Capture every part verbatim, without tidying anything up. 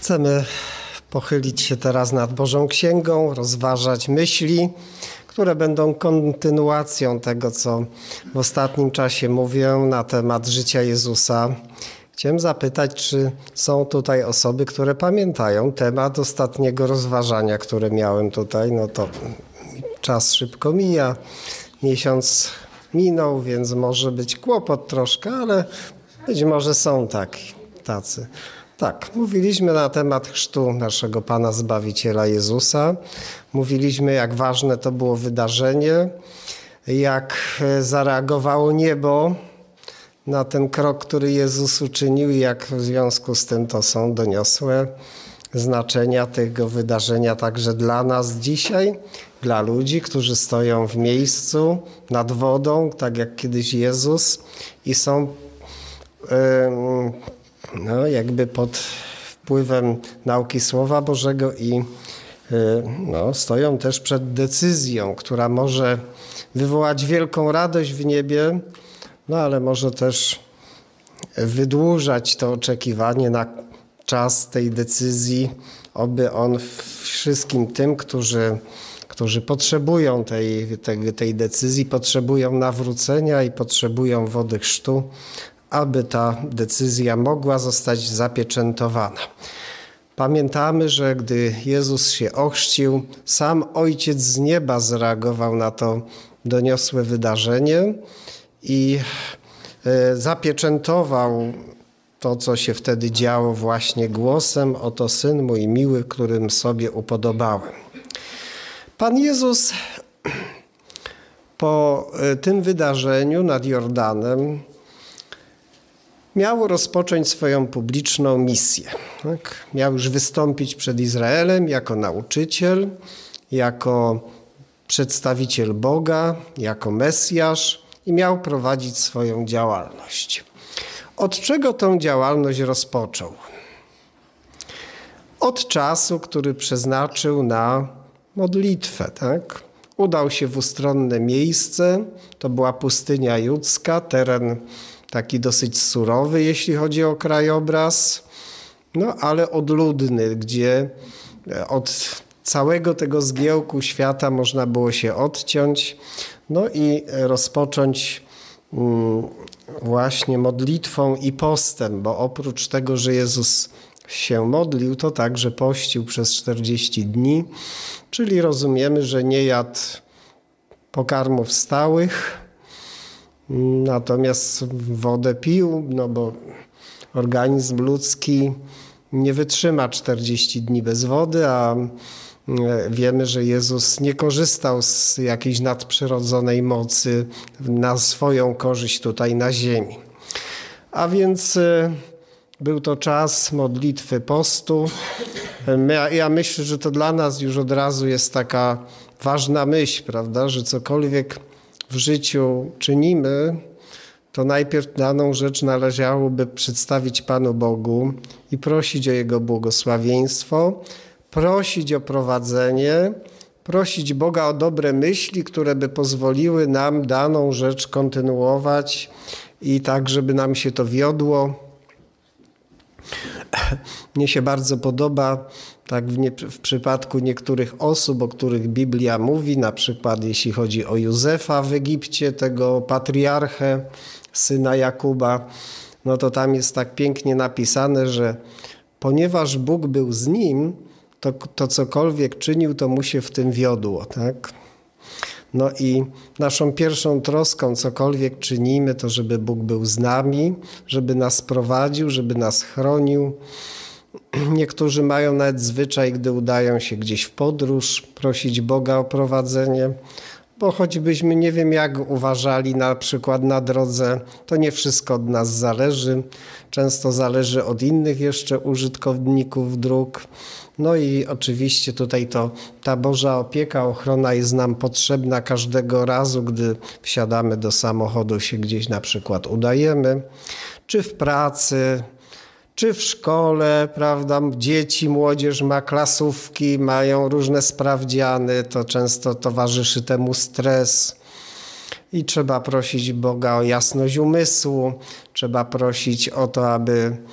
Chcemy pochylić się teraz nad Bożą Księgą, rozważać myśli, które będą kontynuacją tego, co w ostatnim czasie mówię na temat życia Jezusa. Chciałem zapytać, czy są tutaj osoby, które pamiętają temat ostatniego rozważania, które miałem tutaj. No to czas szybko mija, miesiąc minął, więc może być kłopot troszkę, ale być może są taki, tacy. Tak, mówiliśmy na temat chrztu naszego Pana Zbawiciela Jezusa. Mówiliśmy, jak ważne to było wydarzenie, jak zareagowało niebo na ten krok, który Jezus uczynił i jak w związku z tym to są doniosłe znaczenia tego wydarzenia także dla nas dzisiaj, dla ludzi, którzy stoją w miejscu nad wodą, tak jak kiedyś Jezus i są yy, no, jakby pod wpływem nauki Słowa Bożego i yy, no, stoją też przed decyzją, która może wywołać wielką radość w niebie, no ale może też wydłużać to oczekiwanie na czas tej decyzji, oby on wszystkim tym, którzy, którzy potrzebują tej, tej, tej decyzji, potrzebują nawrócenia i potrzebują wody chrztu, aby ta decyzja mogła zostać zapieczętowana. Pamiętamy, że gdy Jezus się ochrzcił, sam Ojciec z nieba zareagował na to doniosłe wydarzenie i zapieczętował to, co się wtedy działo właśnie głosem: oto Syn mój miły, którym sobie upodobałem. Pan Jezus po tym wydarzeniu nad Jordanem miał rozpocząć swoją publiczną misję. Tak? Miał już wystąpić przed Izraelem jako nauczyciel, jako przedstawiciel Boga, jako Mesjasz i miał prowadzić swoją działalność. Od czego tą działalność rozpoczął? Od czasu, który przeznaczył na modlitwę. Tak? Udał się w ustronne miejsce, to była pustynia judzka, teren taki dosyć surowy, jeśli chodzi o krajobraz, no ale odludny, gdzie od całego tego zgiełku świata można było się odciąć, no i rozpocząć właśnie modlitwą i postem, bo oprócz tego, że Jezus się modlił, to także pościł przez czterdzieści dni, czyli rozumiemy, że nie jadł pokarmów stałych, natomiast wodę pił, no bo organizm ludzki nie wytrzyma czterdzieści dni bez wody, a wiemy, że Jezus nie korzystał z jakiejś nadprzyrodzonej mocy na swoją korzyść tutaj na ziemi. A więc był to czas modlitwy, postu. Ja myślę, że to dla nas już od razu jest taka ważna myśl, prawda, że cokolwiek w życiu czynimy, to najpierw daną rzecz należałoby przedstawić Panu Bogu i prosić o Jego błogosławieństwo, prosić o prowadzenie, prosić Boga o dobre myśli, które by pozwoliły nam daną rzecz kontynuować i tak, żeby nam się to wiodło. Mnie się bardzo podoba, tak w, nie, w przypadku niektórych osób, o których Biblia mówi, na przykład jeśli chodzi o Józefa w Egipcie, tego patriarchę, syna Jakuba, no to tam jest tak pięknie napisane, że ponieważ Bóg był z nim, to, to cokolwiek czynił, to mu się w tym wiodło, tak? No i naszą pierwszą troską, cokolwiek czynimy, to żeby Bóg był z nami, żeby nas prowadził, żeby nas chronił. Niektórzy mają nawet zwyczaj, gdy udają się gdzieś w podróż, prosić Boga o prowadzenie, bo choćbyśmy nie wiem jak uważali na przykład na drodze, to nie wszystko od nas zależy. Często zależy od innych jeszcze użytkowników dróg. No i oczywiście tutaj to ta Boża opieka, ochrona jest nam potrzebna każdego razu, gdy wsiadamy do samochodu, się gdzieś na przykład udajemy, czy w pracy, czy w szkole, prawda? Dzieci, młodzież ma klasówki, mają różne sprawdziany, to często towarzyszy temu stres. I trzeba prosić Boga o jasność umysłu, trzeba prosić o to, aby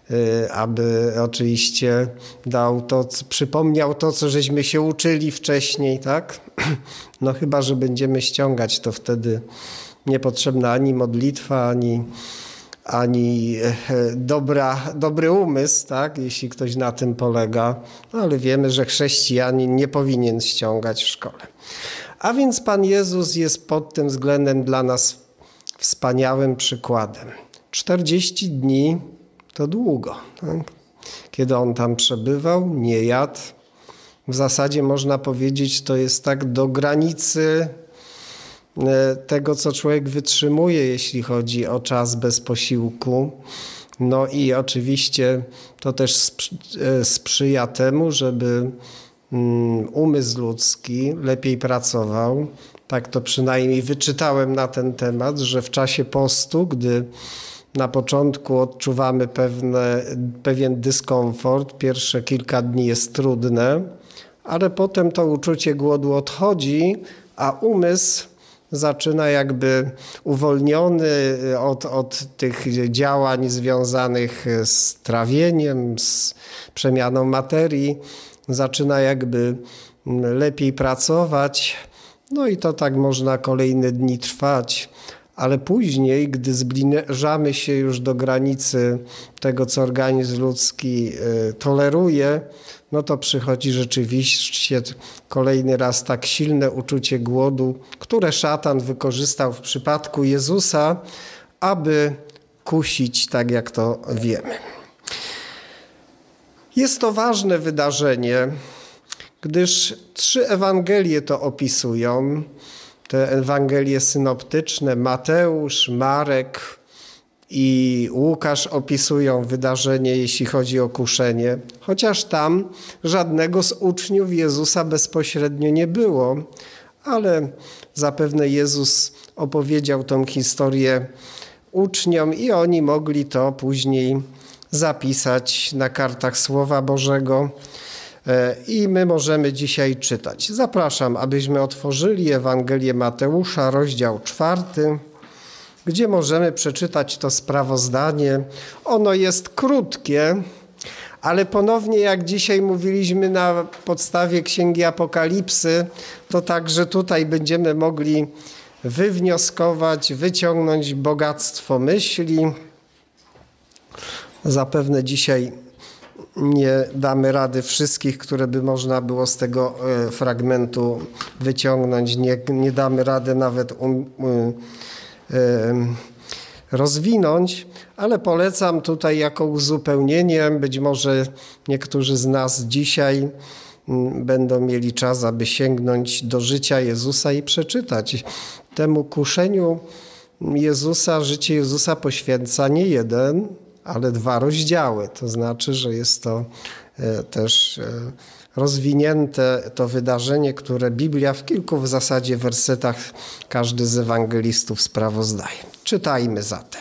aby oczywiście dał to, przypomniał to, co żeśmy się uczyli wcześniej, tak? No chyba, że będziemy ściągać, to wtedy niepotrzebna ani modlitwa, ani, ani dobra, dobry umysł, tak? Jeśli ktoś na tym polega. No, ale wiemy, że chrześcijanin nie powinien ściągać w szkole. A więc Pan Jezus jest pod tym względem dla nas wspaniałym przykładem. czterdzieści dni to długo. Tak? Kiedy On tam przebywał, nie jadł. W zasadzie można powiedzieć, to jest tak do granicy tego, co człowiek wytrzymuje, jeśli chodzi o czas bez posiłku. No i oczywiście to też sprzyja temu, żeby umysł ludzki lepiej pracował. Tak to przynajmniej wyczytałem na ten temat, że w czasie postu, gdy na początku odczuwamy pewne, pewien dyskomfort, pierwsze kilka dni jest trudne, ale potem to uczucie głodu odchodzi, a umysł zaczyna jakby uwolniony od, od tych działań związanych z trawieniem, z przemianą materii, zaczyna jakby lepiej pracować. No i to tak można kolejne dni trwać, ale później, gdy zbliżamy się już do granicy tego, co organizm ludzki toleruje, no to przychodzi rzeczywiście kolejny raz tak silne uczucie głodu, które szatan wykorzystał w przypadku Jezusa, aby kusić, tak jak to wiemy. Jest to ważne wydarzenie, gdyż trzy Ewangelie to opisują. Te Ewangelie synoptyczne, Mateusz, Marek i Łukasz opisują wydarzenie, jeśli chodzi o kuszenie, chociaż tam żadnego z uczniów Jezusa bezpośrednio nie było, ale zapewne Jezus opowiedział tą historię uczniom i oni mogli to później zapisać na kartach Słowa Bożego i my możemy dzisiaj czytać. Zapraszam, abyśmy otworzyli Ewangelię Mateusza, rozdział czwarty, gdzie możemy przeczytać to sprawozdanie. Ono jest krótkie, ale ponownie, jak dzisiaj mówiliśmy na podstawie Księgi Apokalipsy, to także tutaj będziemy mogli wywnioskować, wyciągnąć bogactwo myśli. Zapewne dzisiaj nie damy rady wszystkich, które by można było z tego fragmentu wyciągnąć. Nie, nie damy rady nawet um, um, um, rozwinąć, ale polecam tutaj jako uzupełnienie. Być może niektórzy z nas dzisiaj będą mieli czas, aby sięgnąć do życia Jezusa i przeczytać. Temu kuszeniu Jezusa, życie Jezusa poświęca nie jeden, ale dwa rozdziały. To znaczy, że jest to też rozwinięte to wydarzenie, które Biblia w kilku w zasadzie wersetach każdy z ewangelistów sprawozdaje. Czytajmy zatem.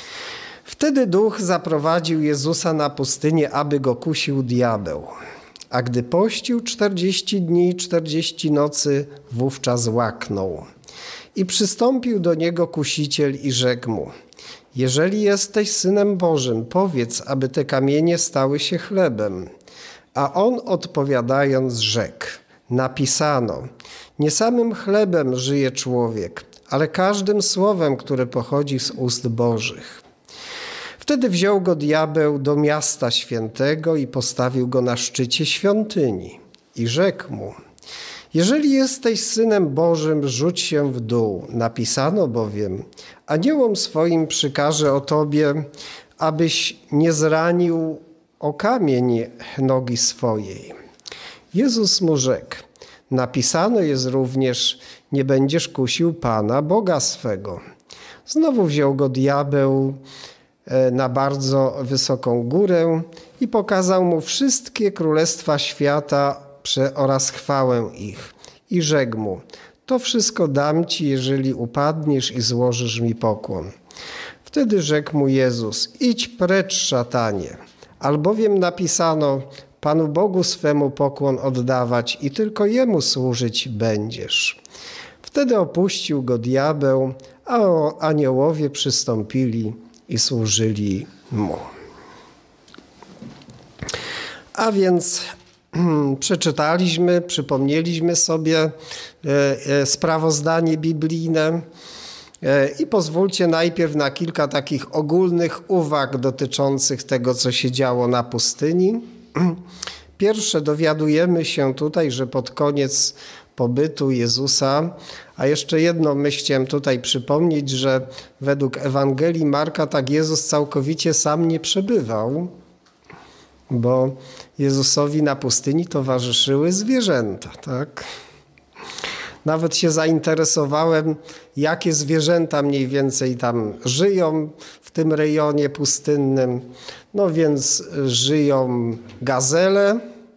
Wtedy Duch zaprowadził Jezusa na pustynię, aby go kusił diabeł. A gdy pościł czterdzieści dni i czterdzieści nocy, wówczas łaknął. I przystąpił do niego kusiciel i rzekł mu: jeżeli jesteś Synem Bożym, powiedz, aby te kamienie stały się chlebem. A on odpowiadając rzekł: napisano, nie samym chlebem żyje człowiek, ale każdym słowem, które pochodzi z ust Bożych. Wtedy wziął go diabeł do miasta świętego i postawił go na szczycie świątyni. I rzekł mu: jeżeli jesteś Synem Bożym, rzuć się w dół. Napisano bowiem, aniołom swoim przykaże o tobie, abyś nie zranił o kamień nogi swojej. Jezus mu rzekł: napisano jest również, nie będziesz kusił Pana, Boga swego. Znowu wziął go diabeł na bardzo wysoką górę i pokazał mu wszystkie królestwa świata oraz chwałę ich. I rzekł mu: to wszystko dam ci, jeżeli upadniesz i złożysz mi pokłon. Wtedy rzekł mu Jezus: idź precz, szatanie, albowiem napisano, Panu Bogu swemu pokłon oddawać i tylko Jemu służyć będziesz. Wtedy opuścił go diabeł, a aniołowie przystąpili i służyli mu. A więc przeczytaliśmy, przypomnieliśmy sobie sprawozdanie biblijne i pozwólcie najpierw na kilka takich ogólnych uwag dotyczących tego, co się działo na pustyni. Pierwsze, dowiadujemy się tutaj, że pod koniec pobytu Jezusa, a jeszcze jedną myśl chciałem tutaj przypomnieć, że według Ewangelii Marka tak Jezus całkowicie sam nie przebywał, bo Jezusowi na pustyni towarzyszyły zwierzęta, tak? Nawet się zainteresowałem, jakie zwierzęta mniej więcej tam żyją w tym rejonie pustynnym. No więc żyją gazele,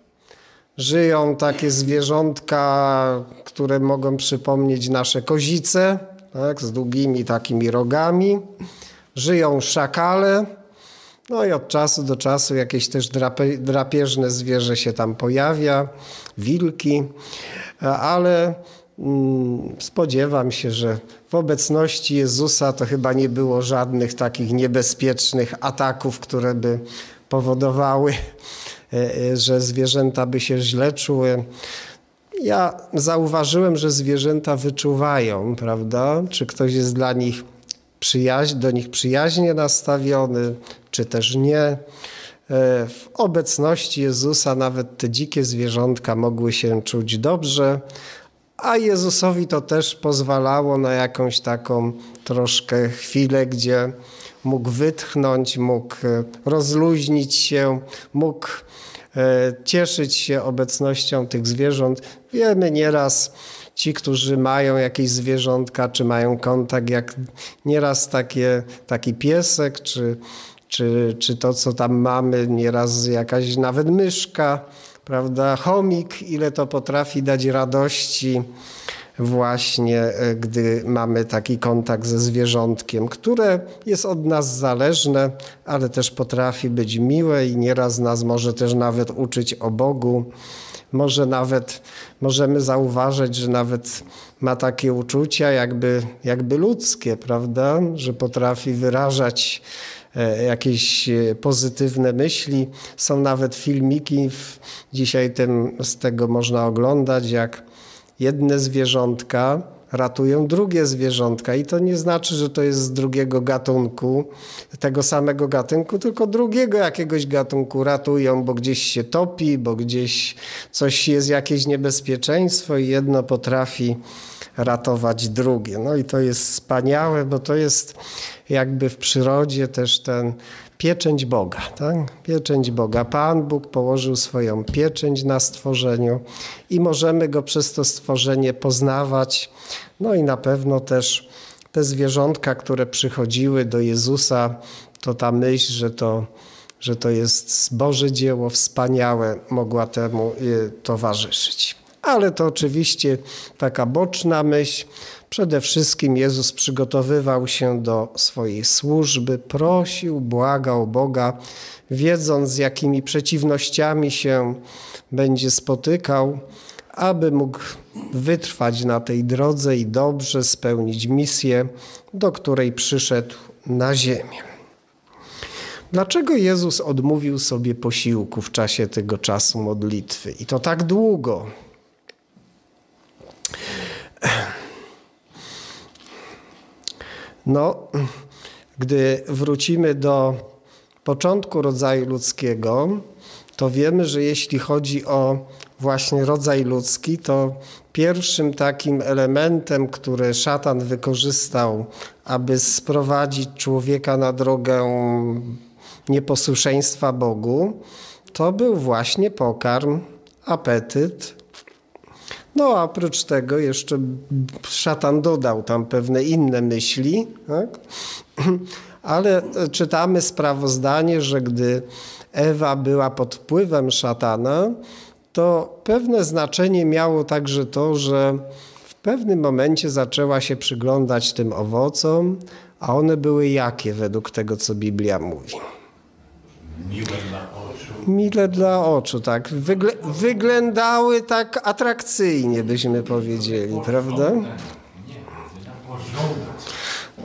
żyją takie zwierzątka, które mogą przypomnieć nasze kozice, tak, z długimi takimi rogami. Żyją szakale. No i od czasu do czasu jakieś też drape, drapieżne zwierzę się tam pojawia, wilki, ale mm, spodziewam się, że w obecności Jezusa to chyba nie było żadnych takich niebezpiecznych ataków, które by powodowały, że zwierzęta by się źle czuły. Ja zauważyłem, że zwierzęta wyczuwają, prawda, czy ktoś jest dla nich przyjaźń, do nich przyjaźnie nastawiony, czy też nie. W obecności Jezusa nawet te dzikie zwierzątka mogły się czuć dobrze, a Jezusowi to też pozwalało na jakąś taką troszkę chwilę, gdzie mógł wytchnąć, mógł rozluźnić się, mógł cieszyć się obecnością tych zwierząt. Wiemy nieraz, ci, którzy mają jakieś zwierzątka, czy mają kontakt, jak nieraz takie, taki piesek, czy, czy, czy to, co tam mamy, nieraz jakaś nawet myszka, prawda, chomik, ile to potrafi dać radości właśnie, gdy mamy taki kontakt ze zwierzątkiem, które jest od nas zależne, ale też potrafi być miłe i nieraz nas może też nawet uczyć o Bogu. Może nawet możemy zauważyć, że nawet ma takie uczucia jakby, jakby ludzkie, prawda? Że potrafi wyrażać jakieś pozytywne myśli. Są nawet filmiki, dzisiaj tym, z tego można oglądać, jak jedne zwierzątka ratują drugie zwierzątka i to nie znaczy, że to jest z drugiego gatunku, tego samego gatunku, tylko drugiego jakiegoś gatunku ratują, bo gdzieś się topi, bo gdzieś coś jest, jakieś niebezpieczeństwo i jedno potrafi ratować drugie. No i to jest wspaniałe, bo to jest jakby w przyrodzie też ten pieczęć Boga, tak? Pieczęć Boga. Pan Bóg położył swoją pieczęć na stworzeniu i możemy Go przez to stworzenie poznawać. No i na pewno też te zwierzątka, które przychodziły do Jezusa, to ta myśl, że to, że to jest Boże dzieło wspaniałe, mogła temu towarzyszyć. Ale to oczywiście taka boczna myśl. Przede wszystkim Jezus przygotowywał się do swojej służby, prosił, błagał Boga, wiedząc, z jakimi przeciwnościami się będzie spotykał, aby mógł wytrwać na tej drodze i dobrze spełnić misję, do której przyszedł na ziemię. Dlaczego Jezus odmówił sobie posiłku w czasie tego czasu modlitwy? I to tak długo. No, gdy wrócimy do początku rodzaju ludzkiego, to wiemy, że jeśli chodzi o właśnie rodzaj ludzki, to pierwszym takim elementem, który szatan wykorzystał, aby sprowadzić człowieka na drogę nieposłuszeństwa Bogu, to był właśnie pokarm, apetyt. No a oprócz tego jeszcze szatan dodał tam pewne inne myśli, tak? Ale czytamy sprawozdanie, że gdy Ewa była pod wpływem szatana, to pewne znaczenie miało także to, że w pewnym momencie zaczęła się przyglądać tym owocom, a one były jakie według tego, co Biblia mówi? Miłe dla oczu. Mile dla oczu, tak. Wygle wyglądały tak atrakcyjnie, byśmy powiedzieli, prawda? Nie, na pożądać.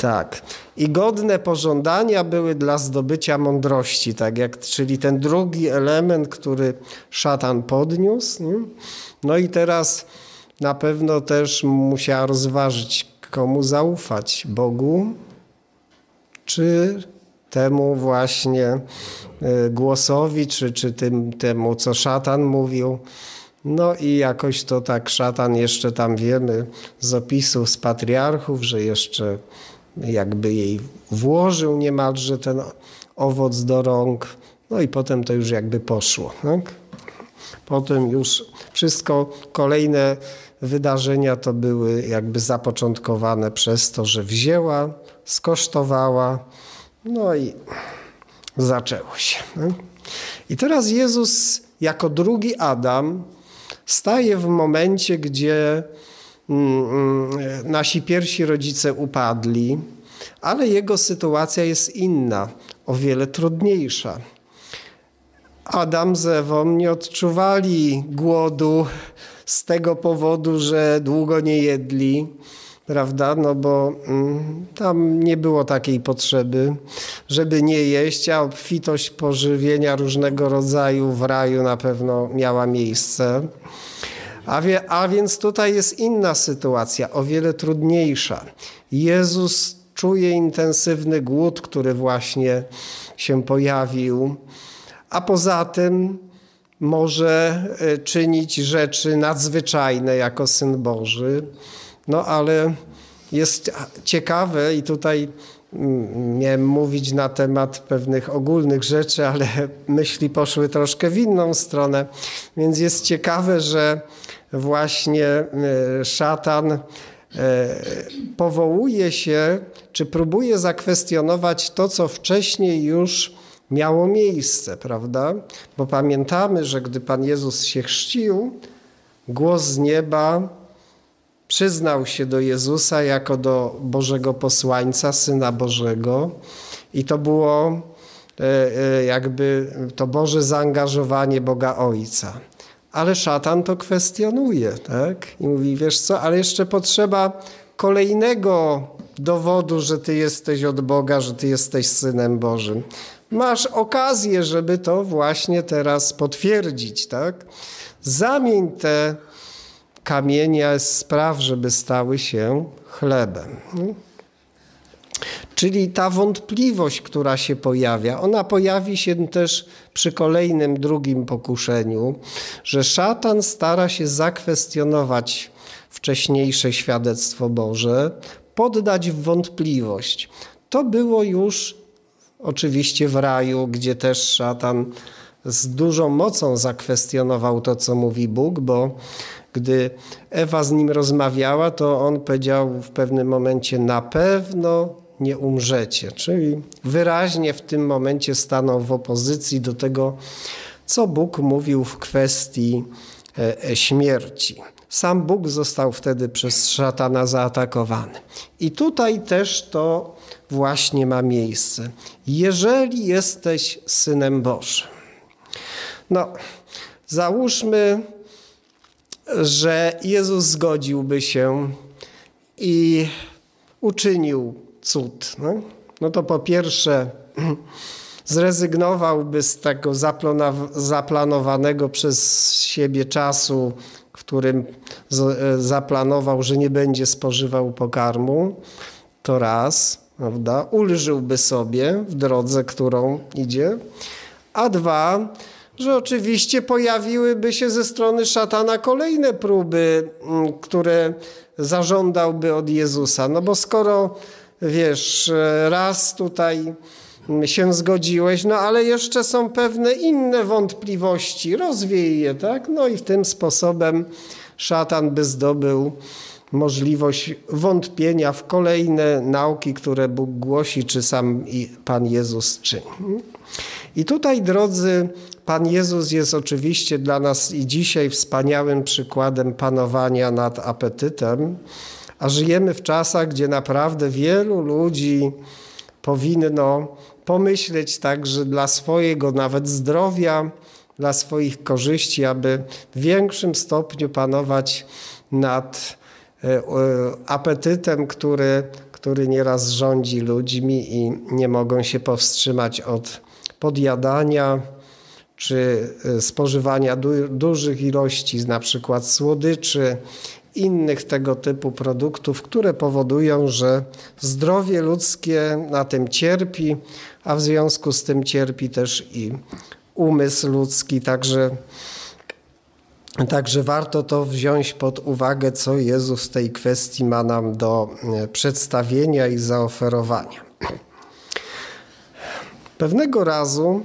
Tak. I godne pożądania były dla zdobycia mądrości, tak jak, czyli ten drugi element, który szatan podniósł. Nie? No i teraz na pewno też musiała rozważyć, komu zaufać, Bogu, czy temu właśnie głosowi, czy, czy tym, temu, co szatan mówił. No i jakoś to tak szatan jeszcze tam wiemy z opisów z patriarchów, że jeszcze jakby jej włożył niemalże ten owoc do rąk. No i potem to już jakby poszło. Tak? Potem już wszystko, kolejne wydarzenia to były jakby zapoczątkowane przez to, że wzięła, skosztowała, no i zaczęło się. Tak? I teraz Jezus jako drugi Adam staje w momencie, gdzie nasi pierwsi rodzice upadli, ale jego sytuacja jest inna, o wiele trudniejsza. Adam z Ewą nie odczuwali głodu z tego powodu, że długo nie jedli, prawda? No bo mm, tam nie było takiej potrzeby, żeby nie jeść, a obfitość pożywienia różnego rodzaju w raju na pewno miała miejsce. A, wie, a więc tutaj jest inna sytuacja, o wiele trudniejsza. Jezus czuje intensywny głód, który właśnie się pojawił, a poza tym może czynić rzeczy nadzwyczajne jako Syn Boży. No ale jest ciekawe i tutaj miałem mówić na temat pewnych ogólnych rzeczy, ale myśli poszły troszkę w inną stronę. Więc jest ciekawe, że właśnie szatan powołuje się, czy próbuje zakwestionować to, co wcześniej już miało miejsce, prawda? Bo pamiętamy, że gdy Pan Jezus się chrzcił, głos z nieba przyznał się do Jezusa jako do Bożego posłańca, Syna Bożego i to było jakby to Boże zaangażowanie Boga Ojca. Ale szatan to kwestionuje, tak? I mówi, wiesz co, ale jeszcze potrzeba kolejnego dowodu, że ty jesteś od Boga, że ty jesteś Synem Bożym. Masz okazję, żeby to właśnie teraz potwierdzić, tak? Zamień te kamienia, spraw, żeby stały się chlebem. Czyli ta wątpliwość, która się pojawia, ona pojawi się też przy kolejnym, drugim pokuszeniu, że szatan stara się zakwestionować wcześniejsze świadectwo Boże, poddać w wątpliwość. To było już oczywiście w raju, gdzie też szatan z dużą mocą zakwestionował to, co mówi Bóg, bo gdy Ewa z nim rozmawiała, to on powiedział w pewnym momencie: na pewno nie umrzecie. Czyli wyraźnie w tym momencie stanął w opozycji do tego, co Bóg mówił w kwestii śmierci. Sam Bóg został wtedy przez szatana zaatakowany. I tutaj też to właśnie ma miejsce. Jeżeli jesteś Synem Bożym. No, załóżmy, że Jezus zgodziłby się i uczynił cud. No, no to po pierwsze zrezygnowałby z tego zaplanowanego przez siebie czasu, w którym zaplanował, że nie będzie spożywał pokarmu. To raz, prawda? Ulżyłby sobie w drodze, którą idzie. A dwa, że oczywiście pojawiłyby się ze strony szatana kolejne próby, które zażądałby od Jezusa. No bo skoro, wiesz, raz tutaj się zgodziłeś, no ale jeszcze są pewne inne wątpliwości, rozwiej je, tak? No i w tym sposobem szatan by zdobył możliwość wątpienia w kolejne nauki, które Bóg głosi, czy sam Pan Jezus czyni. I tutaj, drodzy, Pan Jezus jest oczywiście dla nas i dzisiaj wspaniałym przykładem panowania nad apetytem, a żyjemy w czasach, gdzie naprawdę wielu ludzi powinno pomyśleć także dla swojego nawet zdrowia, dla swoich korzyści, aby w większym stopniu panować nad apetytem, który, który nieraz rządzi ludźmi i nie mogą się powstrzymać od podjadania czy spożywania du- dużych ilości na przykład słodyczy, innych tego typu produktów, które powodują, że zdrowie ludzkie na tym cierpi, a w związku z tym cierpi też i umysł ludzki. Także, także warto to wziąć pod uwagę, co Jezus w tej kwestii ma nam do przedstawienia i zaoferowania. Pewnego razu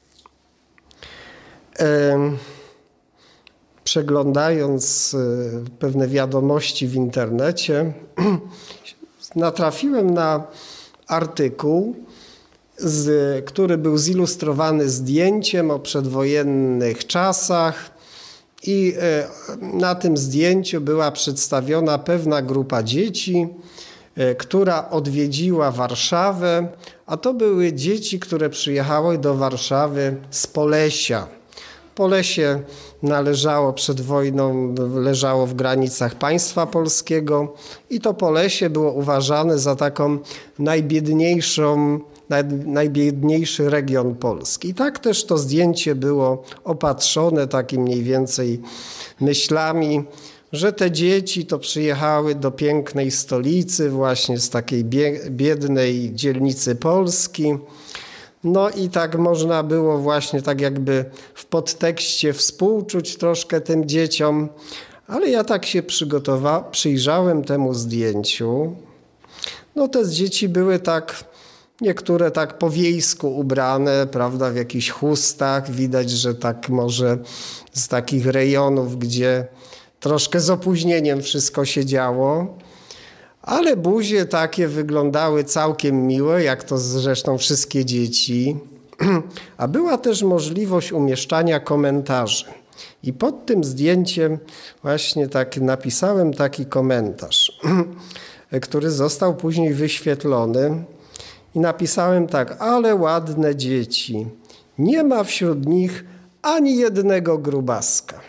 przeglądając pewne wiadomości w internecie, natrafiłem na artykuł, z, który był zilustrowany zdjęciem o przedwojennych czasach i na tym zdjęciu była przedstawiona pewna grupa dzieci, która odwiedziła Warszawę, a to były dzieci, które przyjechały do Warszawy z Polesia. Polesie należało przed wojną, leżało w granicach państwa polskiego i to Polesie było uważane za taką najbiedniejszą, naj, najbiedniejszy region Polski. I tak też to zdjęcie było opatrzone takim mniej więcej myślami, że te dzieci to przyjechały do pięknej stolicy właśnie z takiej biednej dzielnicy Polski. No i tak można było właśnie tak jakby w podtekście współczuć troszkę tym dzieciom, ale ja tak się przygotowałem, przyjrzałem temu zdjęciu. No te dzieci były tak, niektóre tak po wiejsku ubrane, prawda, w jakichś chustach. Widać, że tak może z takich rejonów, gdzie troszkę z opóźnieniem wszystko się działo. Ale buzie takie wyglądały całkiem miłe, jak to zresztą wszystkie dzieci. A była też możliwość umieszczania komentarzy. I pod tym zdjęciem właśnie tak napisałem taki komentarz, który został później wyświetlony. I napisałem tak: ale ładne dzieci, nie ma wśród nich ani jednego grubaska.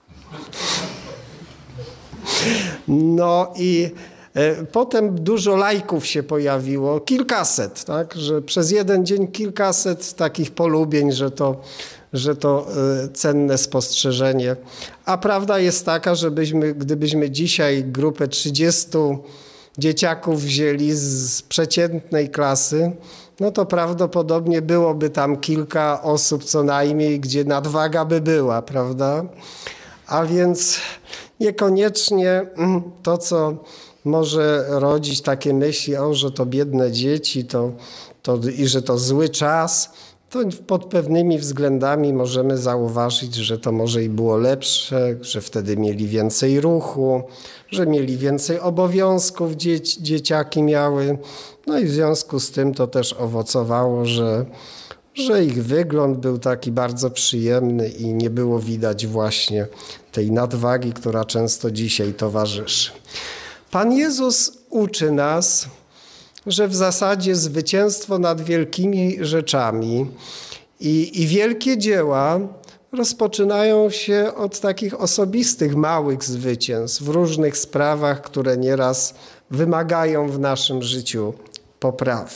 No i potem dużo lajków się pojawiło, kilkaset, tak, że przez jeden dzień kilkaset takich polubień, że to, że to cenne spostrzeżenie. A prawda jest taka, że byśmy, gdybyśmy dzisiaj grupę trzydziestu dzieciaków wzięli z przeciętnej klasy, no to prawdopodobnie byłoby tam kilka osób co najmniej, gdzie nadwaga by była, prawda? A więc niekoniecznie to, co może rodzić takie myśli, o, że to biedne dzieci to, to, i że to zły czas, to pod pewnymi względami możemy zauważyć, że to może i było lepsze, że wtedy mieli więcej ruchu, że mieli więcej obowiązków, dzieci, dzieciaki miały. No i w związku z tym to też owocowało, że, że ich wygląd był taki bardzo przyjemny i nie było widać właśnie tej nadwagi, która często dzisiaj towarzyszy. Pan Jezus uczy nas, że w zasadzie zwycięstwo nad wielkimi rzeczami i, i wielkie dzieła rozpoczynają się od takich osobistych, małych zwycięstw w różnych sprawach, które nieraz wymagają w naszym życiu poprawy.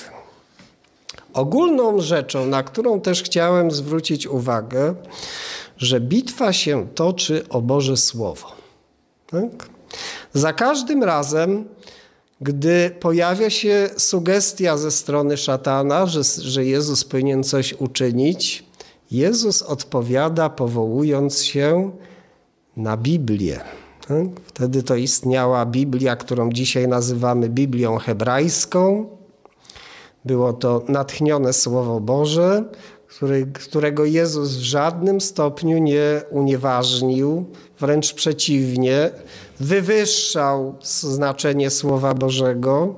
Ogólną rzeczą, na którą też chciałem zwrócić uwagę, że bitwa się toczy o Boże Słowo. Tak? Za każdym razem, gdy pojawia się sugestia ze strony szatana, że, że Jezus powinien coś uczynić, Jezus odpowiada, powołując się na Biblię. Tak? Wtedy to istniała Biblia, którą dzisiaj nazywamy Biblią hebrajską. Było to natchnione Słowo Boże, który, którego Jezus w żadnym stopniu nie unieważnił, wręcz przeciwnie, wywyższał znaczenie Słowa Bożego.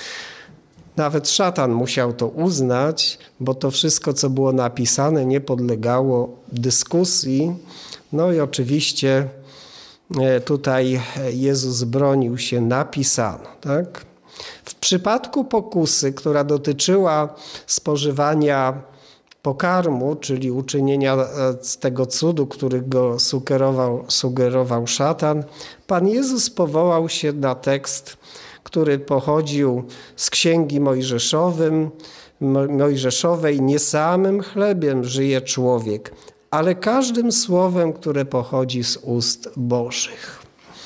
Nawet szatan musiał to uznać, bo to wszystko, co było napisane, nie podlegało dyskusji. No i oczywiście tutaj Jezus bronił się napisano, tak? W przypadku pokusy, która dotyczyła spożywania pokarmu, czyli uczynienia z tego cudu, który go sugerował, sugerował szatan, Pan Jezus powołał się na tekst, który pochodził z Księgi Mojżeszowym, Mojżeszowej. Nie samym chlebem żyje człowiek, ale każdym słowem, które pochodzi z ust Bożych.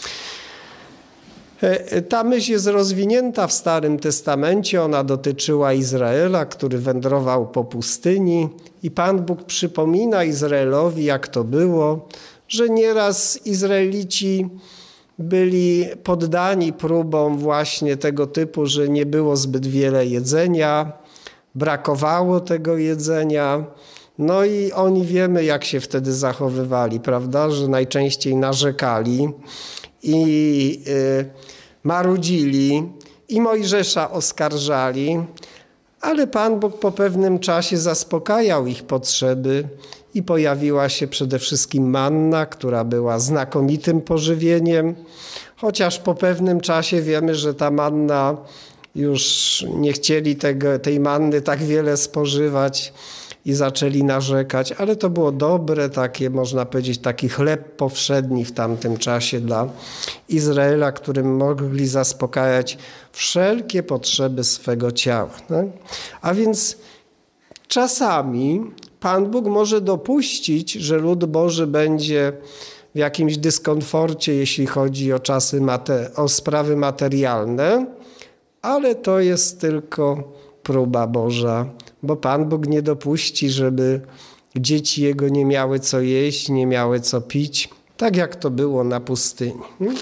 Ta myśl jest rozwinięta w Starym Testamencie. Ona dotyczyła Izraela, który wędrował po pustyni i Pan Bóg przypomina Izraelowi, jak to było, że nieraz Izraelici byli poddani próbom właśnie tego typu, że nie było zbyt wiele jedzenia, brakowało tego jedzenia. No i oni wiemy, jak się wtedy zachowywali, prawda, że najczęściej narzekali i y, marudzili i Mojżesza oskarżali, ale Pan Bóg po pewnym czasie zaspokajał ich potrzeby i pojawiła się przede wszystkim manna, która była znakomitym pożywieniem, chociaż po pewnym czasie wiemy, że ta manna już nie chcieli tego, tej manny tak wiele spożywać i zaczęli narzekać, ale to było dobre, takie można powiedzieć, taki chleb powszedni w tamtym czasie dla Izraela, którym mogli zaspokajać wszelkie potrzeby swego ciała. No? A więc czasami Pan Bóg może dopuścić, że lud Boży będzie w jakimś dyskomforcie, jeśli chodzi o czasy, o sprawy materialne, ale to jest tylko próba Boża, bo Pan Bóg nie dopuści, żeby dzieci Jego nie miały co jeść, nie miały co pić, tak jak to było na pustyni.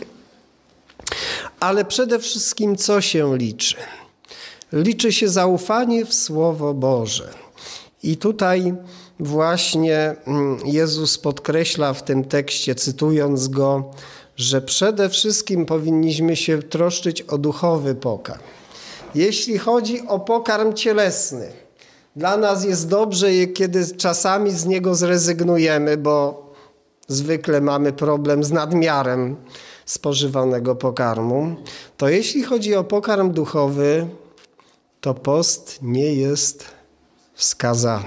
Ale przede wszystkim co się liczy? Liczy się zaufanie w Słowo Boże. I tutaj właśnie Jezus podkreśla w tym tekście, cytując Go, że przede wszystkim powinniśmy się troszczyć o duchowy pokarm. Jeśli chodzi o pokarm cielesny, dla nas jest dobrze, kiedy czasami z niego zrezygnujemy, bo zwykle mamy problem z nadmiarem spożywanego pokarmu. To jeśli chodzi o pokarm duchowy, to post nie jest wskazany.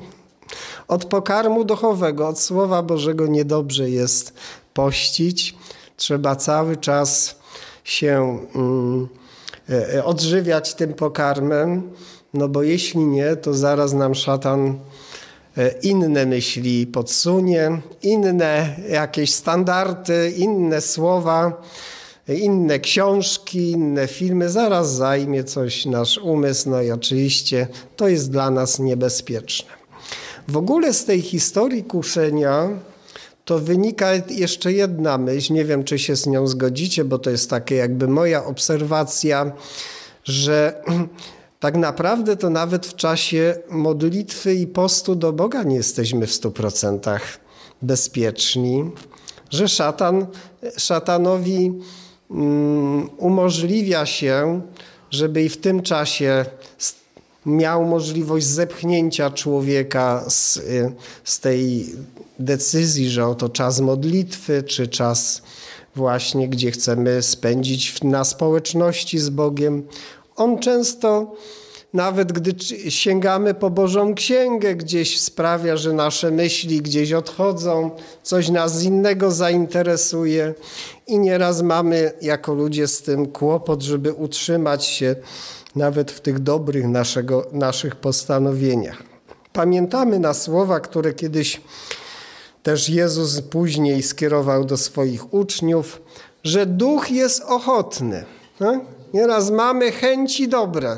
Od pokarmu duchowego, od Słowa Bożego niedobrze jest pościć. Trzeba cały czas się mm, odżywiać tym pokarmem, no bo jeśli nie, to zaraz nam szatan inne myśli podsunie, inne jakieś standardy, inne słowa, inne książki, inne filmy, zaraz zajmie coś nasz umysł, no i oczywiście to jest dla nas niebezpieczne. W ogóle z tej historii kuszenia to wynika jeszcze jedna myśl, nie wiem, czy się z nią zgodzicie, bo to jest takie jakby moja obserwacja, że tak naprawdę to nawet w czasie modlitwy i postu do Boga nie jesteśmy w stu procentach bezpieczni, że szatan, szatanowi um, umożliwia się, żeby i w tym czasie miał możliwość zepchnięcia człowieka z, z tej decyzji, że oto czas modlitwy, czy czas właśnie, gdzie chcemy spędzić na społeczności z Bogiem. On często, nawet gdy sięgamy po Bożą Księgę, gdzieś sprawia, że nasze myśli gdzieś odchodzą, coś nas innego zainteresuje i nieraz mamy jako ludzie z tym kłopot, żeby utrzymać się nawet w tych dobrych naszego, naszych postanowieniach. Pamiętamy na słowa, które kiedyś też Jezus później skierował do swoich uczniów, że duch jest ochotny. No? Nieraz mamy chęci dobre.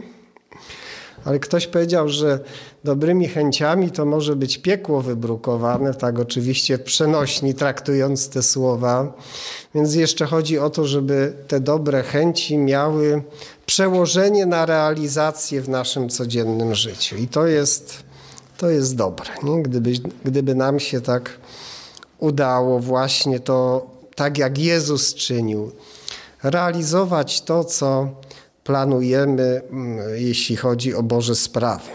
Ale ktoś powiedział, że dobrymi chęciami to może być piekło wybrukowane, tak oczywiście w przenośni traktując te słowa. Więc jeszcze chodzi o to, żeby te dobre chęci miały przełożenie na realizację w naszym codziennym życiu. I to jest, to jest dobre. Nie? Gdyby, gdyby nam się tak udało właśnie to, tak jak Jezus czynił, realizować to, co planujemy, jeśli chodzi o Boże sprawy.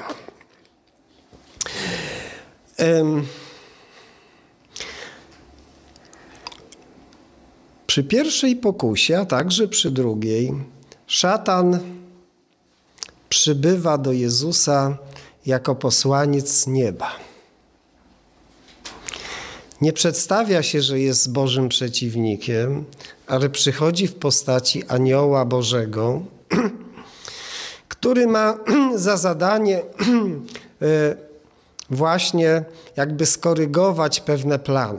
Przy pierwszej pokusie, a także przy drugiej, szatan przybywa do Jezusa jako posłaniec nieba. Nie przedstawia się, że jest Bożym przeciwnikiem, ale przychodzi w postaci anioła Bożego, który ma za zadanie właśnie jakby skorygować pewne plany.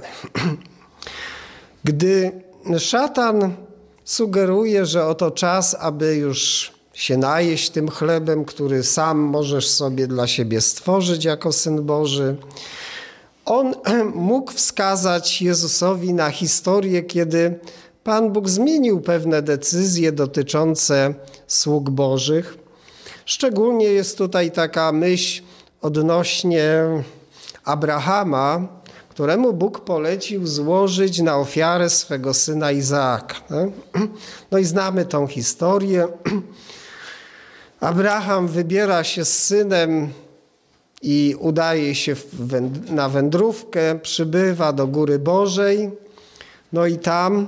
Gdy szatan sugeruje, że oto czas, aby już się najeść tym chlebem, który sam możesz sobie dla siebie stworzyć jako Syn Boży, on mógł wskazać Jezusowi na historię, kiedy Pan Bóg zmienił pewne decyzje dotyczące sług Bożych. Szczególnie jest tutaj taka myśl odnośnie Abrahama, któremu Bóg polecił złożyć na ofiarę swego syna Izaaka. No i znamy tą historię. Abraham wybiera się z synem i udaje się na wędrówkę, przybywa do Góry Bożej. No i tam,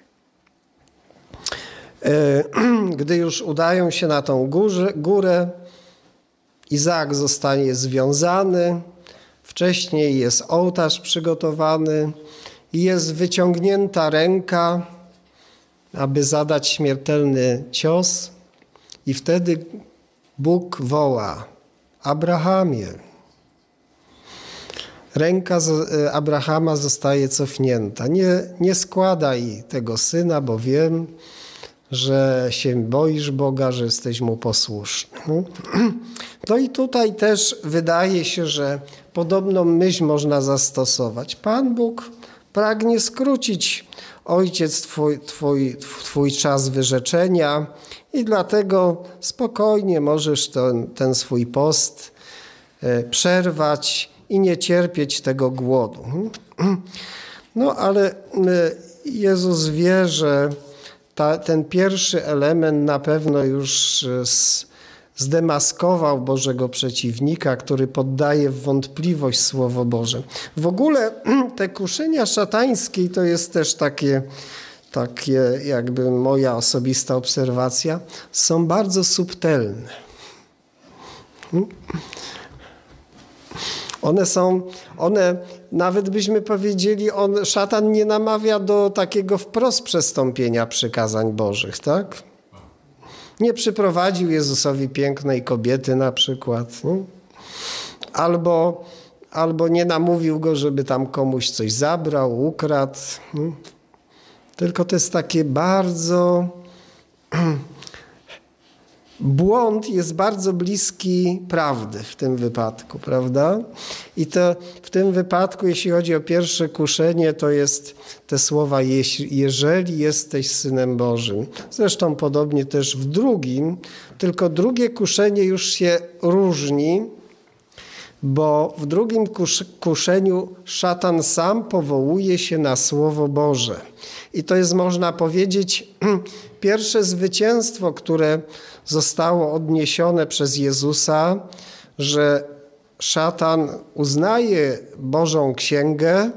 gdy już udają się na tą górze, górę, Izaak zostaje związany, wcześniej jest ołtarz przygotowany i jest wyciągnięta ręka, aby zadać śmiertelny cios. I wtedy Bóg woła: Abrahamie. Ręka Abrahama zostaje cofnięta. Nie, nie składaj tego syna, bo wiem, że się boisz Boga, że jesteś Mu posłuszny. No i tutaj też wydaje się, że podobną myśl można zastosować. Pan Bóg pragnie skrócić, Ojciec, twój, twój, twój czas wyrzeczenia i dlatego spokojnie możesz ten, ten swój post przerwać i nie cierpieć tego głodu. No ale Jezus wie, że ta, ten pierwszy element na pewno już z, zdemaskował Bożego przeciwnika, który poddaje w wątpliwość Słowo Boże. W ogóle te kuszenia szatańskie to jest też takie, takie jakby moja osobista obserwacja, są bardzo subtelne. One są, one nawet byśmy powiedzieli, on, szatan nie namawia do takiego wprost przestąpienia przykazań Bożych, tak? Nie przyprowadził Jezusowi pięknej kobiety na przykład. Nie? Albo, albo nie namówił go, żeby tam komuś coś zabrał, ukradł. Nie? Tylko to jest takie bardzo... Błąd jest bardzo bliski prawdy w tym wypadku, prawda? I to w tym wypadku, jeśli chodzi o pierwsze kuszenie, to jest te słowa: jeżeli jesteś Synem Bożym. Zresztą podobnie też w drugim, tylko drugie kuszenie już się różni, bo w drugim kus- kuszeniu szatan sam powołuje się na Słowo Boże. I to jest, można powiedzieć, pierwsze zwycięstwo, które zostało odniesione przez Jezusa, że szatan uznaje Bożą Księgę,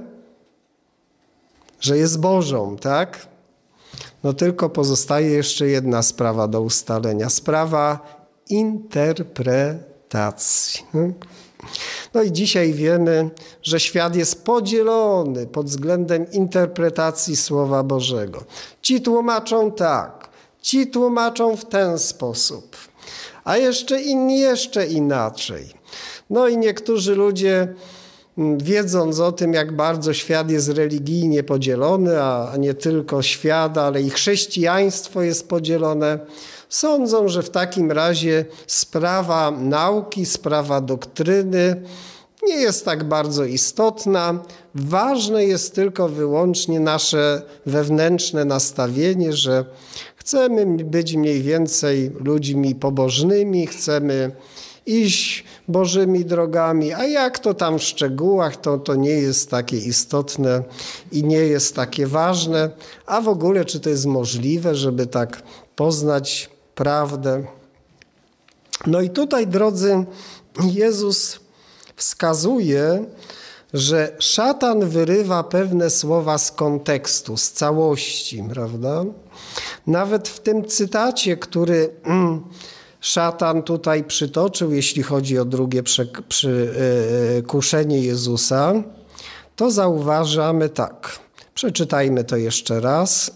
że jest Bożą, tak? No tylko pozostaje jeszcze jedna sprawa do ustalenia. Sprawa interpretacji. No i dzisiaj wiemy, że świat jest podzielony pod względem interpretacji Słowa Bożego. Ci tłumaczą tak, ci tłumaczą w ten sposób, a jeszcze inni jeszcze inaczej. No i niektórzy ludzie, wiedząc o tym, jak bardzo świat jest religijnie podzielony, a nie tylko świat, ale i chrześcijaństwo jest podzielone, sądzą, że w takim razie sprawa nauki, sprawa doktryny nie jest tak bardzo istotna. Ważne jest tylko wyłącznie nasze wewnętrzne nastawienie, że chcemy być mniej więcej ludźmi pobożnymi, chcemy iść Bożymi drogami, a jak to tam w szczegółach, to, to nie jest takie istotne i nie jest takie ważne. A w ogóle, czy to jest możliwe, żeby tak poznać prawdę? No i tutaj, drodzy, Jezus wskazuje, że szatan wyrywa pewne słowa z kontekstu, z całości, prawda? Nawet w tym cytacie, który szatan tutaj przytoczył, jeśli chodzi o drugie przy, yy, kuszenie Jezusa, to zauważamy tak. Przeczytajmy to jeszcze raz.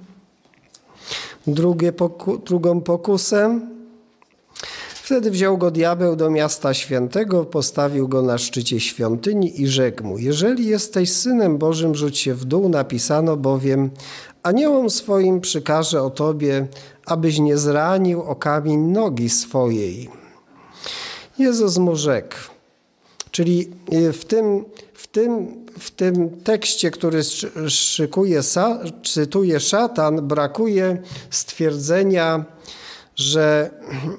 Drugie poku, drugą pokusę. Wtedy wziął go diabeł do miasta świętego, postawił go na szczycie świątyni i rzekł mu: jeżeli jesteś Synem Bożym, rzuć się w dół, napisano bowiem: aniołom swoim przykaże o tobie, abyś nie zranił o kamień nogi swojej. Jezus mu rzekł, czyli w tym, w tym, w tym tekście, który szykuje, cytuje szatan, brakuje stwierdzenia, że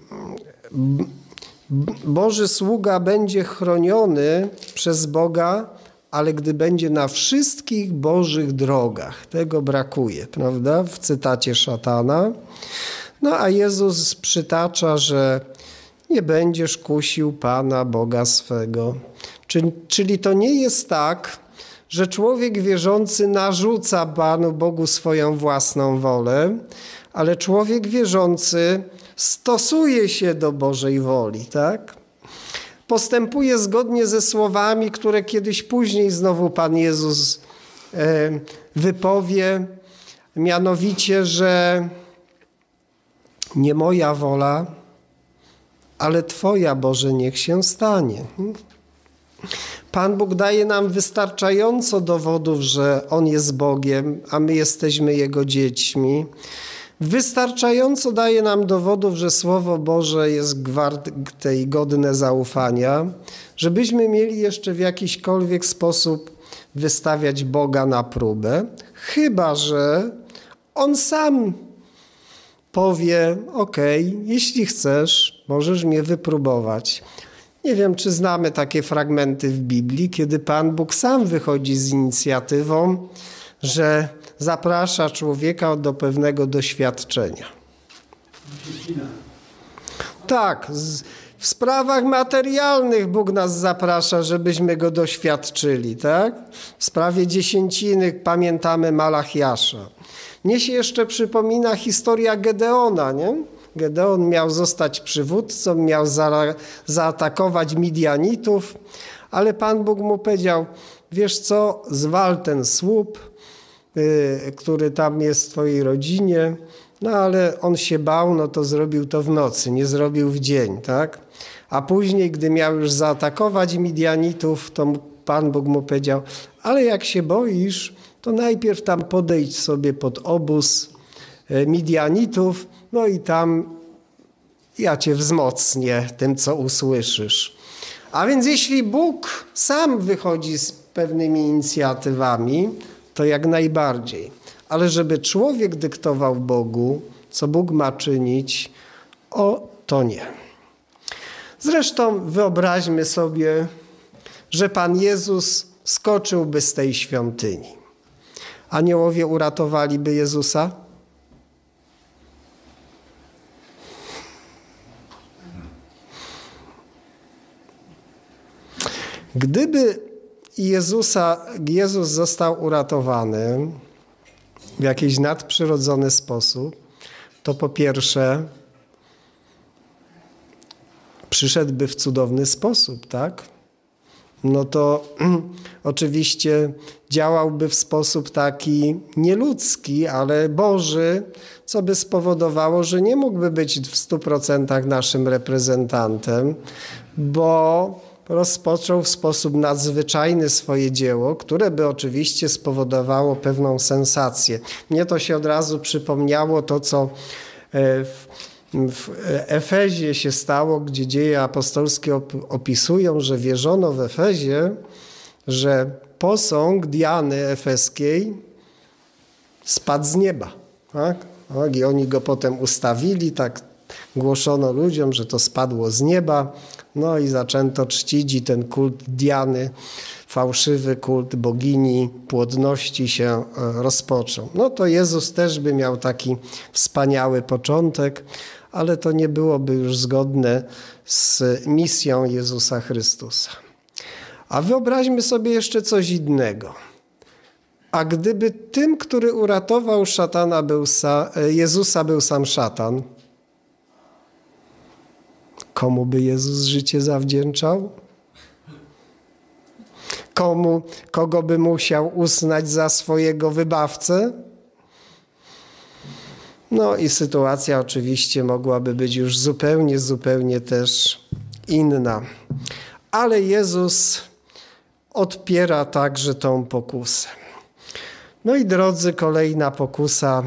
Boży sługa będzie chroniony przez Boga, ale gdy będzie na wszystkich Bożych drogach. Tego brakuje, prawda? W cytacie szatana. No a Jezus przytacza, że nie będziesz kusił Pana Boga swego. Czyli, czyli to nie jest tak, że człowiek wierzący narzuca Panu Bogu swoją własną wolę, ale człowiek wierzący stosuje się do Bożej woli, tak? Postępuje zgodnie ze słowami, które kiedyś później znowu Pan Jezus e, wypowie, mianowicie, że nie moja wola, ale Twoja, Boże, niech się stanie. Pan Bóg daje nam wystarczająco dowodów, że On jest Bogiem, a my jesteśmy Jego dziećmi. Wystarczająco daje nam dowodów, że Słowo Boże jest gwarte i godne zaufania, żebyśmy mieli jeszcze w jakiśkolwiek sposób wystawiać Boga na próbę, chyba że On sam powie: okej, jeśli chcesz, możesz mnie wypróbować. Nie wiem, czy znamy takie fragmenty w Biblii, kiedy Pan Bóg sam wychodzi z inicjatywą, że zaprasza człowieka do pewnego doświadczenia. Tak, z, w sprawach materialnych Bóg nas zaprasza, żebyśmy Go doświadczyli, tak? W sprawie dziesięciny pamiętamy Malachiasza. Mnie się jeszcze przypomina historia Gedeona, nie? Gedeon miał zostać przywódcą, miał za, zaatakować Midianitów, ale Pan Bóg mu powiedział: wiesz co, zwal ten słup, yy, który tam jest w twojej rodzinie, no ale on się bał, no to zrobił to w nocy, nie zrobił w dzień, tak? A później, gdy miał już zaatakować Midianitów, to Pan Bóg mu powiedział: ale jak się boisz, to najpierw tam podejdź sobie pod obóz Midianitów, no i tam ja cię wzmocnię tym, co usłyszysz. A więc jeśli Bóg sam wychodzi z pewnymi inicjatywami, to jak najbardziej. Ale żeby człowiek dyktował Bogu, co Bóg ma czynić, o to nie. Zresztą wyobraźmy sobie, że Pan Jezus skoczyłby z tej świątyni. Aniołowie uratowaliby Jezusa? Gdyby Jezusa, Jezus został uratowany w jakiś nadprzyrodzony sposób, to po pierwsze przyszedłby w cudowny sposób, tak? No to oczywiście działałby w sposób taki nieludzki, ale Boży, co by spowodowało, że nie mógłby być w stu procentach naszym reprezentantem, bo rozpoczął w sposób nadzwyczajny swoje dzieło, które by oczywiście spowodowało pewną sensację. Mnie to się od razu przypomniało to, co w, w Efezie się stało, gdzie dzieje apostolskie opisują, że wierzono w Efezie, że posąg Diany Efeskiej spadł z nieba. Tak? I oni go potem ustawili, tak głoszono ludziom, że to spadło z nieba. No i zaczęto czcić i ten kult Diany, fałszywy kult bogini płodności się rozpoczął. No to Jezus też by miał taki wspaniały początek, ale to nie byłoby już zgodne z misją Jezusa Chrystusa. A wyobraźmy sobie jeszcze coś innego. A gdyby tym, który uratował szatana, był sa, Jezusa, był sam szatan, Komu by Jezus życie zawdzięczał? Komu, kogo by musiał uznać za swojego wybawcę? No i sytuacja oczywiście mogłaby być już zupełnie, zupełnie też inna. Ale Jezus odpiera także tą pokusę. No i drodzy, kolejna pokusa,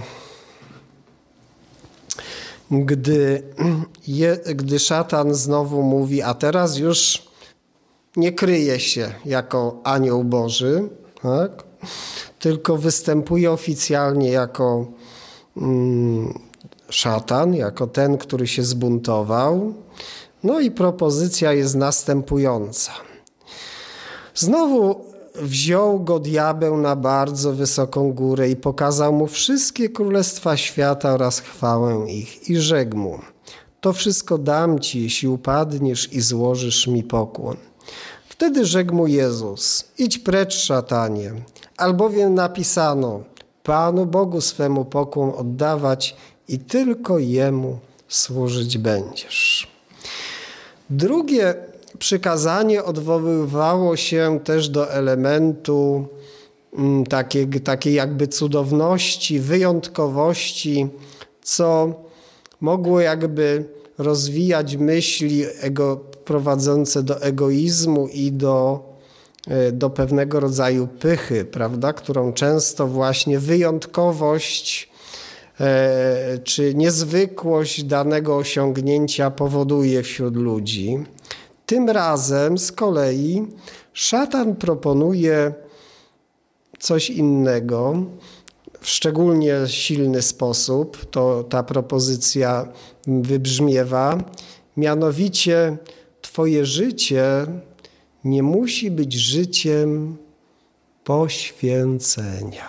gdy, je, gdy szatan znowu mówi, a teraz już nie kryje się jako anioł Boży, tak? Tylko występuje oficjalnie jako mm, szatan, jako ten, który się zbuntował. No i propozycja jest następująca. Znowu wziął go diabeł na bardzo wysoką górę i pokazał mu wszystkie królestwa świata oraz chwałę ich. I rzekł mu, to wszystko dam ci, jeśli upadniesz i złożysz mi pokłon. Wtedy rzekł mu Jezus, idź precz, szatanie, albowiem napisano, Panu Bogu swemu pokłon oddawać i tylko Jemu służyć będziesz. Drugie przykazanie odwoływało się też do elementu takiej, takiej jakby cudowności, wyjątkowości, co mogło jakby rozwijać myśli ego, prowadzące do egoizmu i do, do pewnego rodzaju pychy, prawda, którą często właśnie wyjątkowość e, czy niezwykłość danego osiągnięcia powoduje wśród ludzi. Tym razem z kolei szatan proponuje coś innego, w szczególnie silny sposób. To ta propozycja wybrzmiewa. Mianowicie twoje życie nie musi być życiem poświęcenia.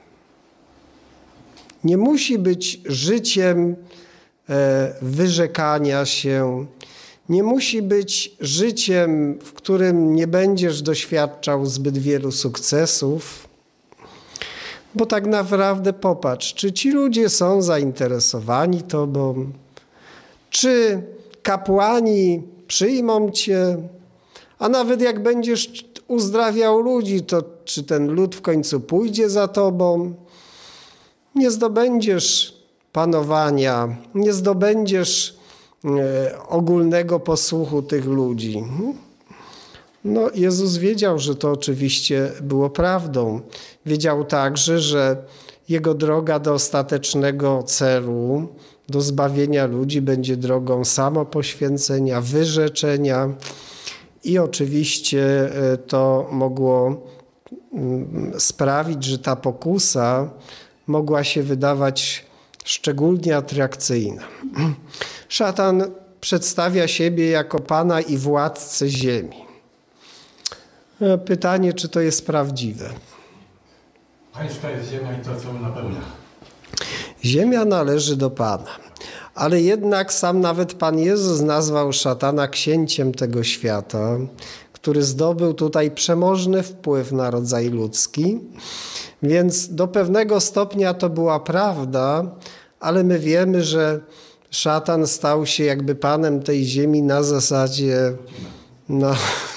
Nie musi być życiem wyrzekania się. Nie musi być życiem, w którym nie będziesz doświadczał zbyt wielu sukcesów. Bo tak naprawdę popatrz, czy ci ludzie są zainteresowani tobą, czy kapłani przyjmą cię, a nawet jak będziesz uzdrawiał ludzi, to czy ten lud w końcu pójdzie za tobą? Nie zdobędziesz panowania, nie zdobędziesz e, ogólnego posłuchu tych ludzi. No, Jezus wiedział, że to oczywiście było prawdą. Wiedział także, że Jego droga do ostatecznego celu, do zbawienia ludzi będzie drogą samopoświęcenia, wyrzeczenia i oczywiście to mogło sprawić, że ta pokusa mogła się wydawać szczególnie atrakcyjna. Szatan przedstawia siebie jako Pana i władcę ziemi. Pytanie, czy to jest prawdziwe? Pańska jest ziemia i to, co ją napełnia. Ziemia należy do Pana, ale jednak sam nawet Pan Jezus nazwał szatana księciem tego świata, który zdobył tutaj przemożny wpływ na rodzaj ludzki, więc do pewnego stopnia to była prawda, ale my wiemy, że szatan stał się jakby panem tej ziemi na zasadzie no,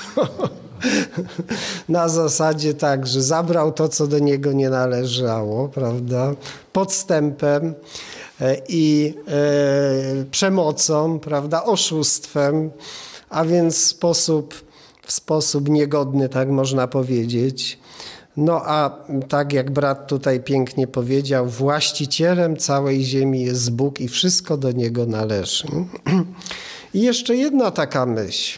na zasadzie tak, że zabrał to, co do niego nie należało, prawda, podstępem i e, przemocą, prawda, oszustwem, a więc w sposób, w sposób niegodny, tak można powiedzieć. No a tak jak brat tutaj pięknie powiedział, właścicielem całej ziemi jest Bóg i wszystko do Niego należy. I jeszcze jedna taka myśl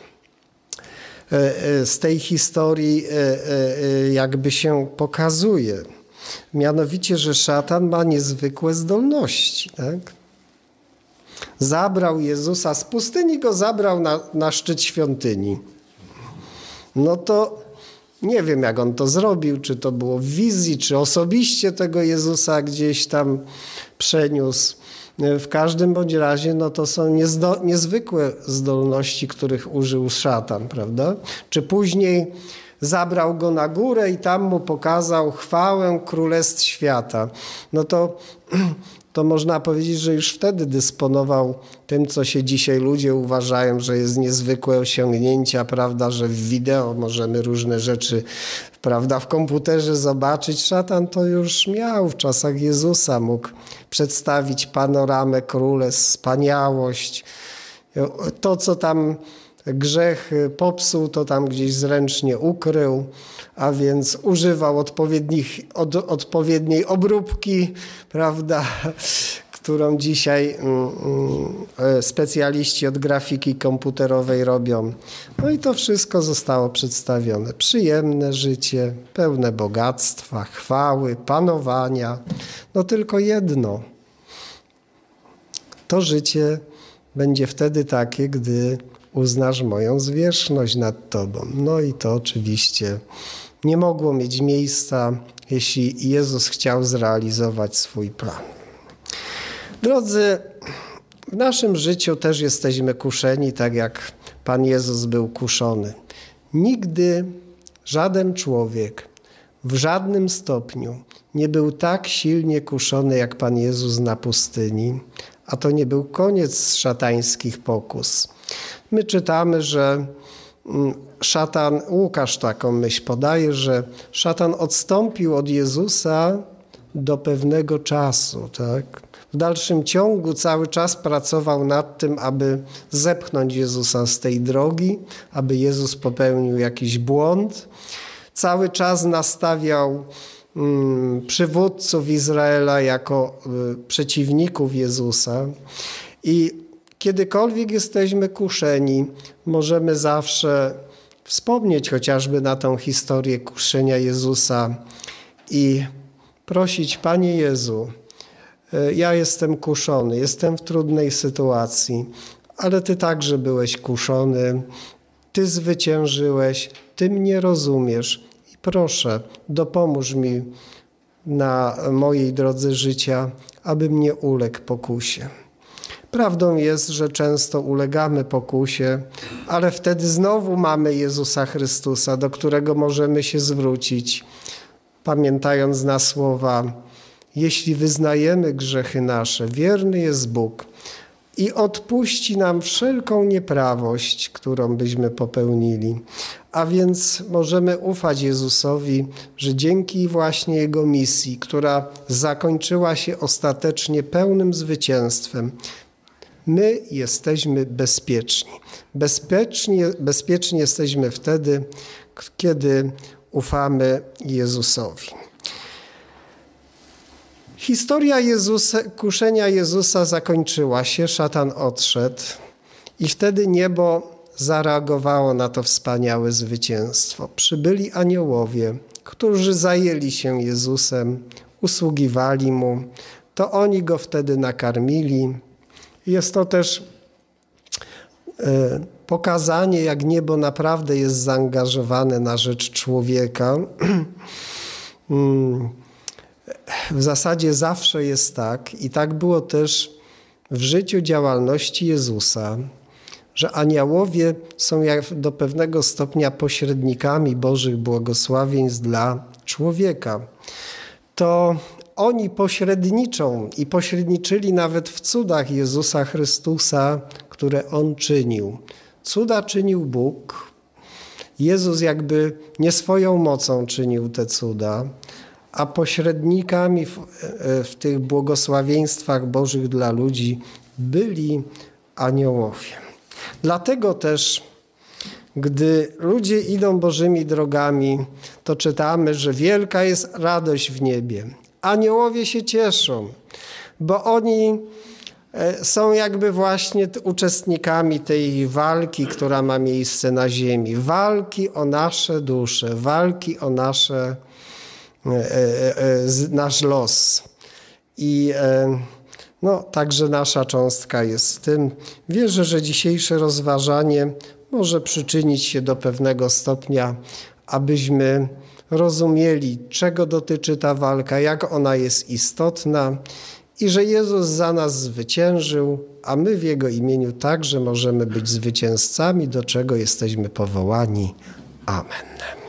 z tej historii jakby się pokazuje. Mianowicie, że szatan ma niezwykłe zdolności. Tak? Zabrał Jezusa z pustyni, go zabrał na, na szczyt świątyni. No to nie wiem, jak on to zrobił, czy to było w wizji, czy osobiście tego Jezusa gdzieś tam przeniósł. W każdym bądź razie no to są niezdo, niezwykłe zdolności, których użył szatan, prawda? Czy później zabrał go na górę i tam mu pokazał chwałę królestw świata. No to to można powiedzieć, że już wtedy dysponował tym, co się dzisiaj ludzie uważają, że jest niezwykłe osiągnięcia, prawda, że w wideo możemy różne rzeczy, prawda, w komputerze zobaczyć. Szatan to już miał w czasach Jezusa, mógł przedstawić panoramę królestw, wspaniałość. To, co tam grzech popsuł, to tam gdzieś zręcznie ukrył, a więc używał odpowiednich, od, odpowiedniej obróbki, prawda, którą dzisiaj mm, specjaliści od grafiki komputerowej robią. No i to wszystko zostało przedstawione. Przyjemne życie, pełne bogactwa, chwały, panowania. No tylko jedno. To życie będzie wtedy takie, gdy uznasz moją zwierzchność nad Tobą. No i to oczywiście nie mogło mieć miejsca, jeśli Jezus chciał zrealizować swój plan. Drodzy, w naszym życiu też jesteśmy kuszeni, tak jak Pan Jezus był kuszony. Nigdy żaden człowiek w żadnym stopniu nie był tak silnie kuszony jak Pan Jezus na pustyni, a to nie był koniec szatańskich pokus. My czytamy, że szatan, Łukasz taką myśl podaje, że szatan odstąpił od Jezusa do pewnego czasu. Tak? W dalszym ciągu cały czas pracował nad tym, aby zepchnąć Jezusa z tej drogi, aby Jezus popełnił jakiś błąd. Cały czas nastawiał mm, przywódców Izraela jako y, przeciwników Jezusa. I kiedykolwiek jesteśmy kuszeni, możemy zawsze wspomnieć chociażby na tą historię kuszenia Jezusa i prosić: Panie Jezu, ja jestem kuszony, jestem w trudnej sytuacji, ale Ty także byłeś kuszony, Ty zwyciężyłeś, Ty mnie rozumiesz i proszę, dopomóż mi na mojej drodze życia, abym nie uległ pokusie. Prawdą jest, że często ulegamy pokusie, ale wtedy znowu mamy Jezusa Chrystusa, do którego możemy się zwrócić, pamiętając na słowa: jeśli wyznajemy grzechy nasze, wierny jest Bóg i odpuści nam wszelką nieprawość, którą byśmy popełnili. A więc możemy ufać Jezusowi, że dzięki właśnie Jego misji, która zakończyła się ostatecznie pełnym zwycięstwem, my jesteśmy bezpieczni. Bezpiecznie, bezpieczni jesteśmy wtedy, kiedy ufamy Jezusowi. Historia Jezusa, kuszenia Jezusa zakończyła się, szatan odszedł i wtedy niebo zareagowało na to wspaniałe zwycięstwo. Przybyli aniołowie, którzy zajęli się Jezusem, usługiwali Mu. To oni Go wtedy nakarmili. Jest to też e, pokazanie, jak niebo naprawdę jest zaangażowane na rzecz człowieka. W zasadzie zawsze jest tak i tak było też w życiu działalności Jezusa, że aniołowie są jak do pewnego stopnia pośrednikami Bożych błogosławieństw dla człowieka. To oni pośredniczą i pośredniczyli nawet w cudach Jezusa Chrystusa, które On czynił. Cuda czynił Bóg. Jezus jakby nie swoją mocą czynił te cuda, a pośrednikami w, w tych błogosławieństwach Bożych dla ludzi byli aniołowie. Dlatego też, gdy ludzie idą Bożymi drogami, to czytamy, że wielka jest radość w niebie. Aniołowie się cieszą, bo oni są jakby właśnie uczestnikami tej walki, która ma miejsce na ziemi. Walki o nasze dusze, walki o nasze, nasz los. I no, także nasza cząstka jest w tym. Wierzę, że dzisiejsze rozważanie może przyczynić się do pewnego stopnia, abyśmy rozumieli, czego dotyczy ta walka, jak ona jest istotna i że Jezus za nas zwyciężył, a my w Jego imieniu także możemy być zwycięzcami, do czego jesteśmy powołani. Amen.